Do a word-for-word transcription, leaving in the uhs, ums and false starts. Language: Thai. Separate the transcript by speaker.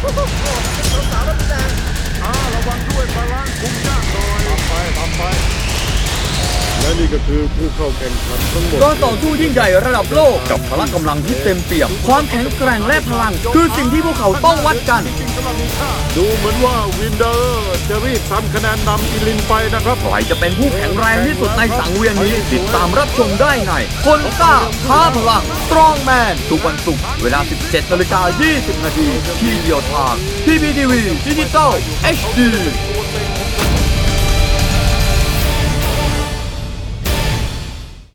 Speaker 1: สาวๆแล้วพี่แดงอ่าระวังด้วยบาลานซ์คุมยากหน่อยทำไปทำไปและนี่ก็คือผู้เข้าแข่งขันทั้งหมด
Speaker 2: การต่อสู้ยิ่งใหญ่ระดับโลกกับพละกำลังที่เต็มเปี่ยมความแข็งแกร่งและพลังคือสิ่งที่พวกเขาต้องวัดกัน
Speaker 1: ดูเหมือนว่าวินเดอร์จะรีบทำคะแนนนำอิลินไปนะครับ
Speaker 2: ใครจะเป็นผู้แข็งแรงที่สุดในสังเวียนนี้ติดตามรับชมได้ในคนกล้าท้าพลังสตรองแมนทุกวันศุกร์เวลา สิบเจ็ดนาฬิกายี่สิบนาทีที่เดียวทาง พี พี ที วี ดิจิตอล เอช ดี